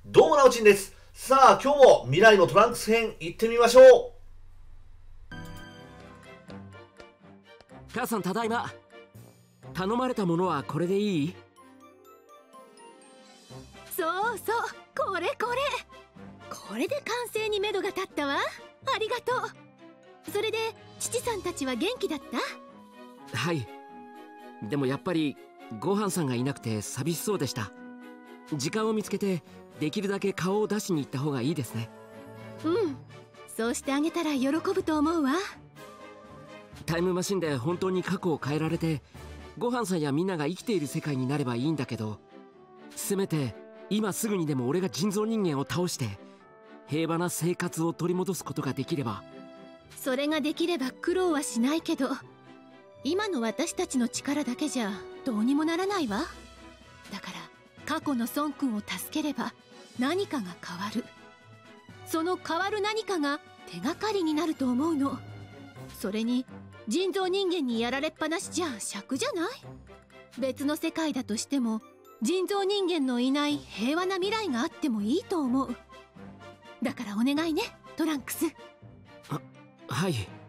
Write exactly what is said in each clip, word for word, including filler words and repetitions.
どうもなおちんです。さあ、今日も未来のトランクス編行ってみましょ母さん、ただいま。頼まれたものはこれでいい？ そうそう、これこれこれで完成に目処が立ったわ。ありがとう。それで父さんたちは元気だった？ はい。でもやっぱりごはんさんがいなくて寂しそうでした。時間を見つけてできるだけ顔を出しに行った方がいいですね。 うん、そうしてあげたら喜ぶと思うわ。 タイムマシンで本当に過去を変えられてごはんさんやみんなが生きている世界になればいいんだけど、せめて今すぐにでも俺が人造人間を倒して平和な生活を取り戻すことができれば。 それができれば苦労はしないけど、今の私たちの力だけじゃどうにもならないわ。だから過去の孫君を助ければ何かが変わる。その変わる何かが手がかりになると思うの。それに人造人間にやられっぱなしじゃ癪じゃない？別の世界だとしても人造人間のいない平和な未来があってもいいと思う。だからお願いね、トランクス。 あ、はい。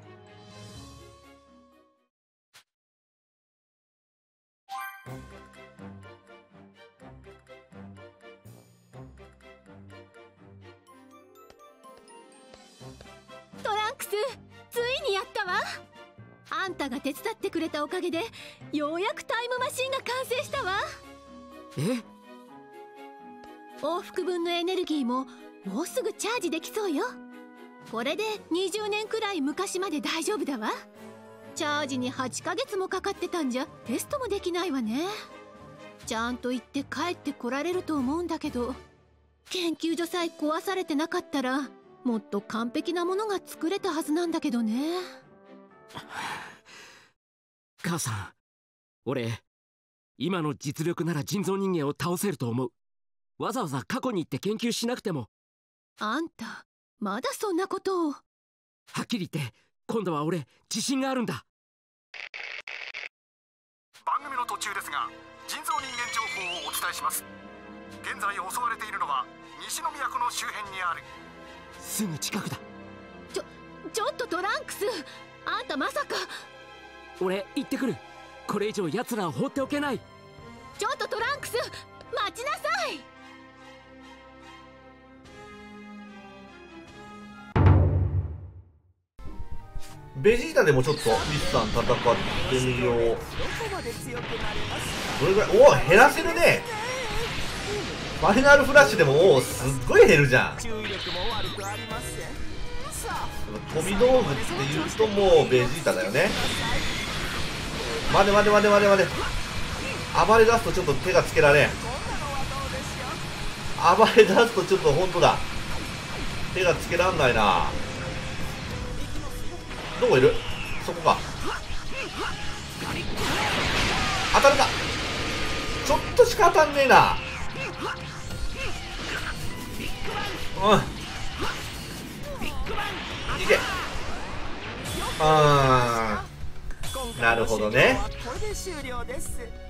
トランクス、ついにやったわ。あんたが手伝ってくれたおかげでようやくタイムマシンが完成したわ。 え？ 往復分のエネルギーももうすぐチャージできそうよ。これでにじゅうねんくらい昔まで大丈夫だわ。チャージにはちかげつもかかってたんじゃテストもできないわね。ちゃんと行って帰ってこられると思うんだけど、研究所さえ壊されてなかったらもっと完璧なものが作れたはずなんだけどね。 母さん、俺今の実力なら人造人間を倒せると思う。わざわざ過去に行って研究しなくても。 あんたまだそんなことを。 はっきり言って今度は俺自信があるんだ。 番組の途中ですが、人造人間情報をお伝えします。現在襲われているのは西の都の周辺にある。 すぐ近くだ。 ちょちょっとトランクス、あんたまさか。 俺行ってくる。これ以上奴らを放っておけない。 ちょっとトランクス、待ちなさい。 う。ベジータでもちょっとミスさん戦ってみよう。どれぐらい？おお、減らせるね。ファイナルフラッシュでもおお、すっごい減るじゃん。飛び道具って言うともうベジータだよね。待て待て待て待て待て。暴れ出すとちょっと手がつけられん。暴れ出すとちょっと本当だ、手がつけらんないな。どこいる？そこか。当たるか。ちょっとしか当たんねえな。うん、いけ。あー、なるほどね。 これで終了です。